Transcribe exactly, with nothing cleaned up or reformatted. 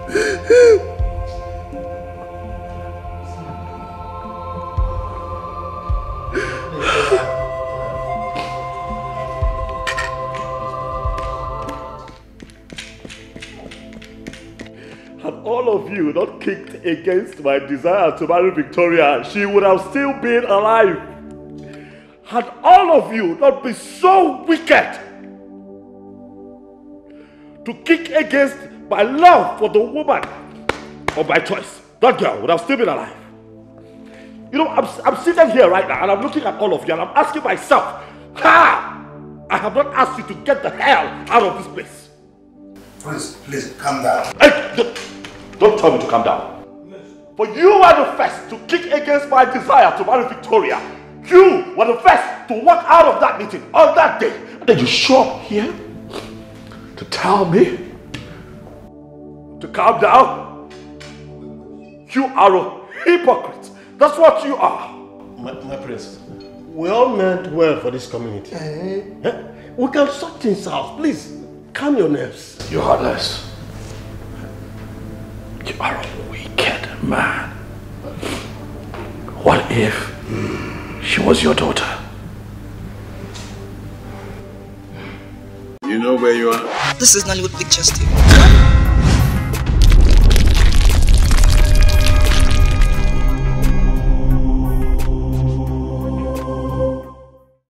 Had all of you not kicked against my desire to marry Victoria, she would have still been alive. Had all of you not been so wicked to kick against my love for the woman of my choice, that girl would have still been alive. You know, I'm, I'm sitting here right now and I'm looking at all of you and I'm asking myself, ha! I have not asked you to get the hell out of this place. Please, please, calm down. Hey, don't, don't tell me to calm down. Yes. For you are the first to kick against my desire to marry Victoria. You were the first to walk out of that meeting on that day. And then you show up here to tell me to calm down. You are a hypocrite. That's what you are. My, my prince, we all meant well for this community. Uh-huh. eh? We can sort things out. Please, calm your nerves. You're heartless. You are a wicked man. What if she was your daughter? You know where you are? This is Nollywood Pictures T V.